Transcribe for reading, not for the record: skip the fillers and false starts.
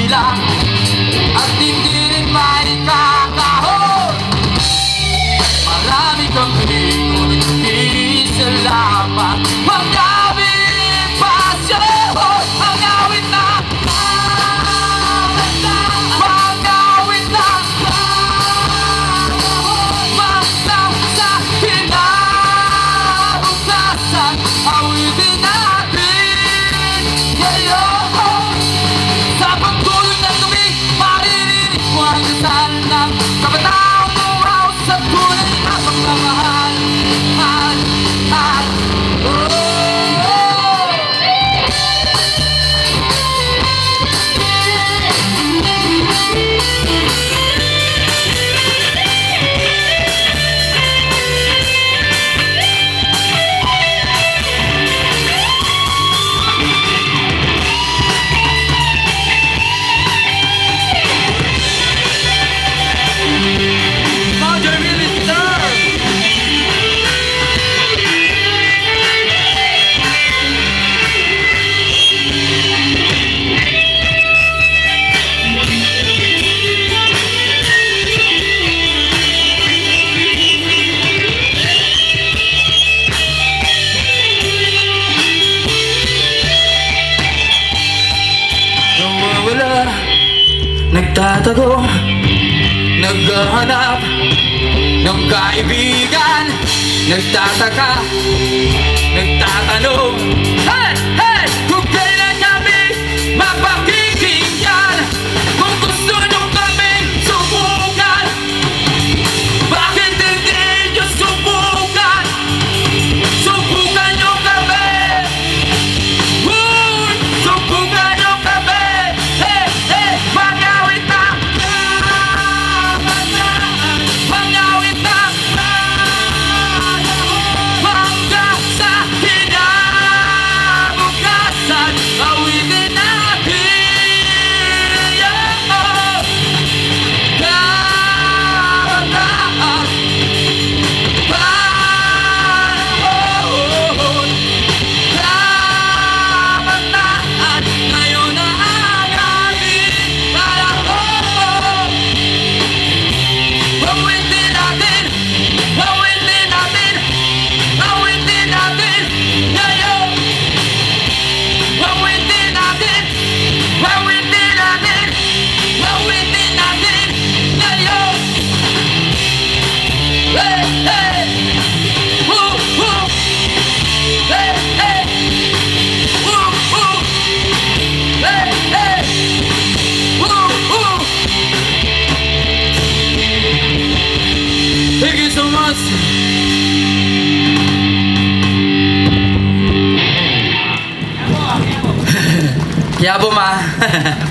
lang at hindi rin maikakahon. Marami kang galing, ngunit hindi salamat. Ang awit pasyon, ang awit na ang awit na maglaw sa kinabukasan. Awitin natin ngayon. Sa pagtuloy ng gabi, maririnig mo ang dasal ng kabataang buhaw sa tunay na pagmamahal. Nagtatago, naghahanap ng kaibigan, nagtataka, nagtatanong, hey, hey, kung kailan kami mapakikinggan, kung gusto nyo kaming subukan, bakit hindi nyo subukan? Subukan nyo kami, subukan nyo kami, hey, hey, pangawit na, pangawit na, hanggang sa kinabukasan, awitin natin, kabataan, panahon, kabataan, ngayon na ang aming panahon. Awitin natin, awitin natin, awitin natin ngayon. Awitin natin, awitin natin, awitin natin ngayon. Hey, hey, woo, woo. Hey, hey, woo, woo. Hey, hey, woo, woo. Thank you so much. Yabo ma.